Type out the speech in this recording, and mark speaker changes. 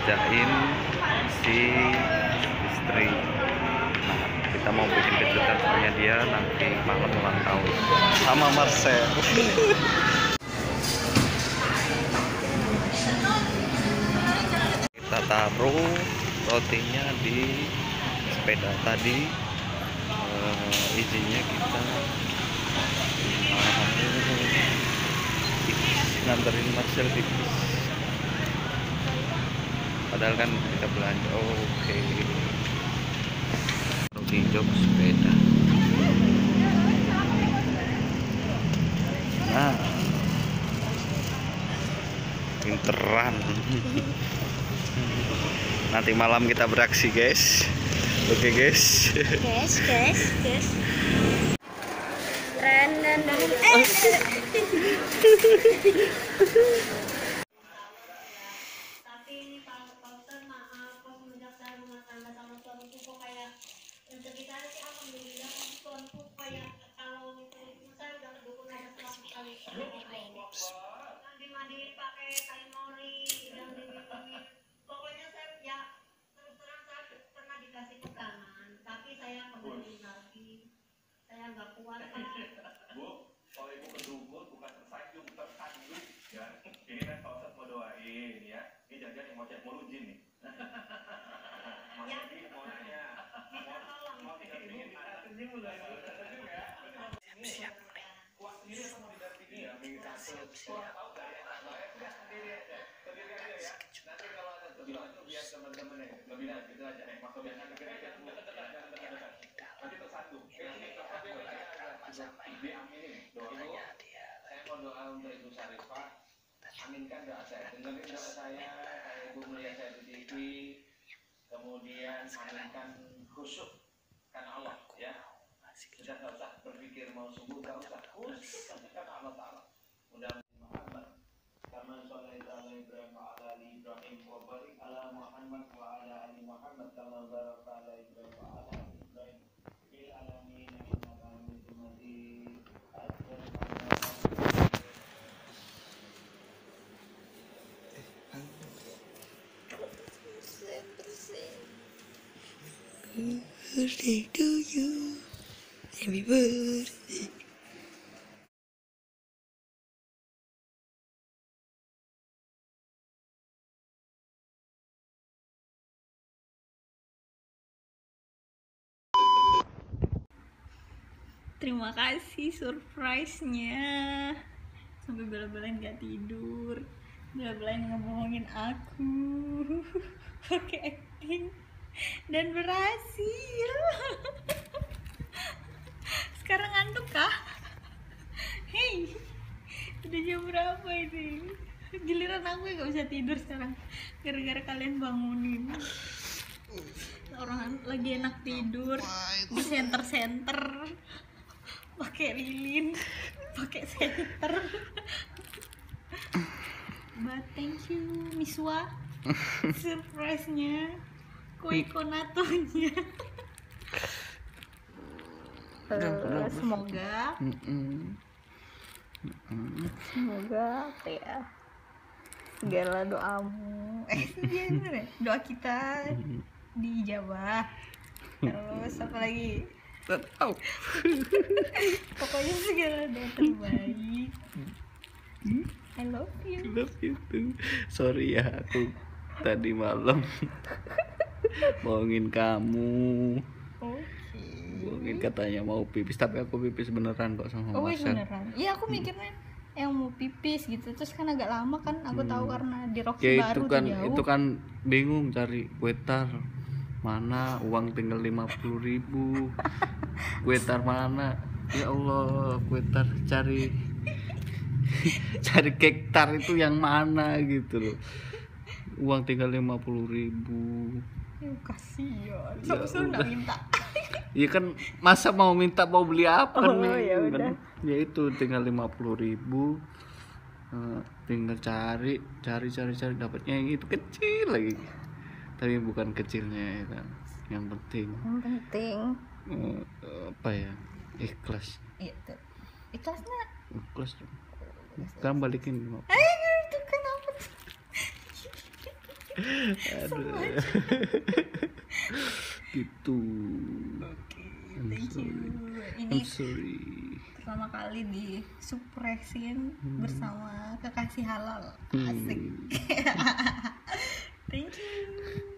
Speaker 1: ngerjain si istri. Nah, kita mau bikin kejutan soalnya dia nanti malam ulang tahun sama Marcel. Kita taruh rotinya di sepeda tadi. Izinnya kita nganterin Marcel di bis. Padahal kan kita belanja. Oke. Di jok sepeda. Nah, pinteran. Nanti malam kita beraksi, guys. Oke, guys.
Speaker 2: Guys. Tapi ini Pak Dokter, maaf, pas semenjak saya rumah tangga sama suamiku kok kayak untuk kita sih alhamdulillah suamiku kayak kalau misalnya saya udah dukung aja 100 kali. Mandi pakai kain mori dan diminum. Pokoknya saya ya terus terang saya pernah dikasih pegangan, tapi saya kembali lagi. Saya nggak kuat Pak.
Speaker 3: Bu, kalau ibu kedukun bukan tersanjung, tersandung ya. Ini kan Pak Ustadz mau doain ya. Ini jangan yang ngoceh mulu jin nih. Mas Adi mau nanya. Mau didampingin ini mulai ya. Siap. Kuat sendiri atau mau didampingin? Ya, minta siap. Tahu nggak ya? Enggak, sendiri aja. Sendiri aja ya. Nanti kalau ada sesuatu biar teman-teman ya. Lebih lanjut gitu aja. Mas Tobi akan dikira-kira. Nanti tersandung. Diaminin doanya dia. Saya mau doa untuk Ibu Syarifah. Aminkan doa saya. Dengerin doa saya. Ibu melihat saya di TV. Kemudian aminkan khusyuk karena Allah ya. Sudah nggak usah berpikir mau sembuh, nggak usah khusyuk karena Allah Taala. Mudah-mudahan Muhammad. Kama sholaita ala Ibrahim wa ala ali Ibrahim wa barik ala Muhammad wa ala ali Muhammad kama barakta ala Ibrahim wa ala ali Ibrahim fil alamin innaka Hamidum Majid.
Speaker 4: Birthday to you, happy birthday.
Speaker 5: Terima kasih surprise-nya. Sampai bela-belain gak tidur, bela-belain ngebohongin aku pakai acting, dan berhasil. Sekarang ngantuk kah? Hei, udah jam berapa ini? Giliran aku yang gak bisa tidur sekarang gara-gara kalian bangunin. Orang lagi enak tidur di senter pakai lilin, pakai senter. But thank you Miswa, surprise-nya, kue konatonya. Semoga apa ya, segala doamu doa kita dijawab. Terus apa lagi?
Speaker 1: Tahu.
Speaker 5: Pokoknya segala doa terbaik. I love you.
Speaker 1: Love you too. Sorry ya, aku tadi malam bohongin kamu. Bohongin katanya mau pipis, tapi aku pipis beneran kok sama Marcel.
Speaker 5: Beneran? Iya, aku mikirnya yang mau pipis gitu, terus kan agak lama kan, aku tahu karena di Rocky
Speaker 1: Ya
Speaker 5: baru
Speaker 1: itu kan,
Speaker 5: tuh jauh.
Speaker 1: itu kan bingung cari kuetar mana, uang tinggal 50.000. Kuetar mana? Ya Allah, kuetar cari kektar itu yang mana gitu loh. Uang tinggal 50.000.
Speaker 5: Kasihan,
Speaker 1: Ya
Speaker 5: Samsul nggak minta.
Speaker 1: Iya kan, masa mau minta mau beli apa kan?
Speaker 5: Ya
Speaker 1: kan?
Speaker 5: udah.
Speaker 1: Ya itu tinggal 50.000. Tinggal cari dapatnya yang itu kecil lagi. Tapi bukan kecilnya ya kan. Yang penting apa ya? Ikhlas.
Speaker 5: Itu ikhlasnya.
Speaker 1: Ikhlas dong. Sekarang balikin.
Speaker 5: Itu kenapa?
Speaker 1: Aduh. Gitu.
Speaker 5: Oke,
Speaker 1: I'm
Speaker 5: thank you.
Speaker 1: sorry.
Speaker 5: Ini
Speaker 1: I'm sorry.
Speaker 5: pertama kali disupresin bersama kekasih halal.
Speaker 1: Hmm.
Speaker 5: Asik. Thank you.